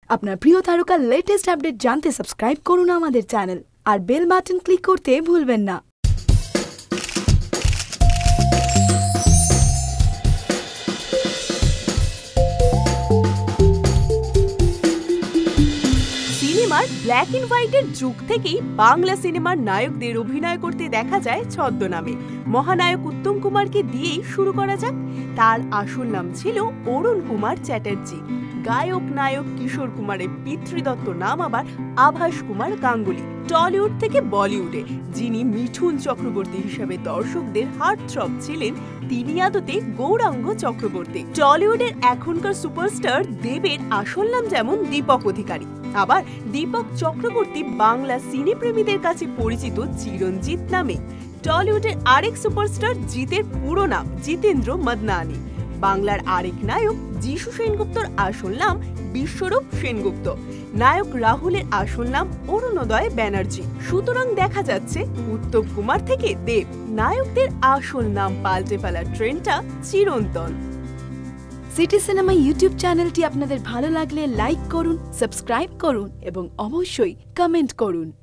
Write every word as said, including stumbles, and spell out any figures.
আপনার প্রিয় তারকার লেটেস্ট আপডেট জানতে সাবস্ক্রাইব করুন আমাদের চ্যানেল আর বেল বাটন ক্লিক করতে ভুলবেন না। সিনেমার ব্ল্যাক এন্ড হোয়াইটের যুগ থেকেই বাংলা সিনেমার নায়কদের অভিনয় করতে দেখা যায় ছদ্মনামে। মহানায়ক উত্তম কুমারকে দিয়েই শুরু করা যাক। তার আসল নাম ছিল অরুণ কুমার চ্যাটার্জি। গায়ক নায়ক কিশোর কুমারের পিতৃদত্ত নাম আবার আভাস কুমার গাঙ্গুলি। টলিউড থেকে বলিউডে যিনি মিঠুন চক্রবর্তী হিসাবে দর্শকদের হার্টথ্রব ছিলেন, তিনি আদতে গৌরাঙ্গ চক্রবর্তী। টলিউডের এখনকার সুপারস্টার দেবের আসল নাম যেমন দীপক অধিকারী, আবার দীপক চক্রবর্তী বাংলা সিনেপ্রেমীদের কাছে পরিচিত চিরঞ্জিত নামে। টলিউডের আরেক সুপারস্টার জিতের পুরো নাম জিতেন্দ্র মদনানি। বাংলার আরেক নায়ক যিশু সেনগুপ্তর আসল নাম বিশ্বরূপ সেনগুপ্ত। নায়ক রাহুলের আসল নাম অরুণোদয় ব্যানার্জি। সুতরাং দেখা যাচ্ছে উত্তম কুমার থেকে দেব নায়কদের আসল নাম পাল্টে ফেলার ট্রেন্ডটা চিরন্তন। সিটি সিনেমা ইউটিউব চ্যানেলটি আপনাদের ভালো লাগলে লাইক করুন, সাবস্ক্রাইব করুন এবং অবশ্যই কমেন্ট করুন।